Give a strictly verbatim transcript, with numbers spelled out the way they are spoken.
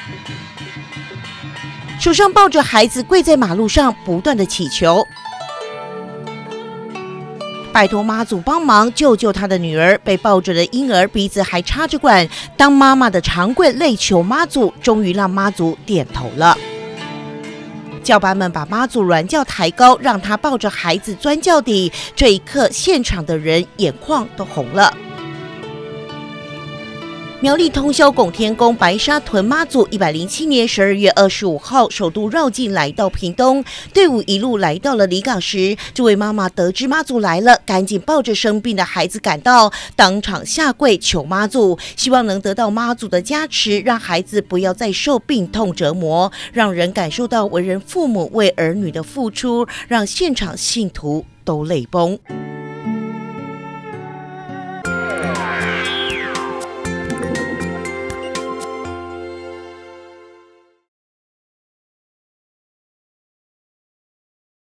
手上抱着孩子跪在马路上，不断的祈求，拜托妈祖帮忙救救他的女儿。被抱着的婴儿鼻子还插着管，当妈妈的长跪泪求妈祖，终于让妈祖点头了。教班们把妈祖銮轿抬高，让他抱着孩子钻轿底。这一刻，现场的人眼眶都红了。苗栗通霄拱天宫白沙屯妈祖，一百零七年十二月二十五号首度绕境来到屏东，队伍一路来到了离港时，这位妈妈得知妈祖来了，赶紧抱着生病的孩子赶到，当场下跪求妈祖，希望能得到妈祖的加持，让孩子不要再受病痛折磨，让人感受到为人父母为儿女的付出，让现场信徒都泪崩。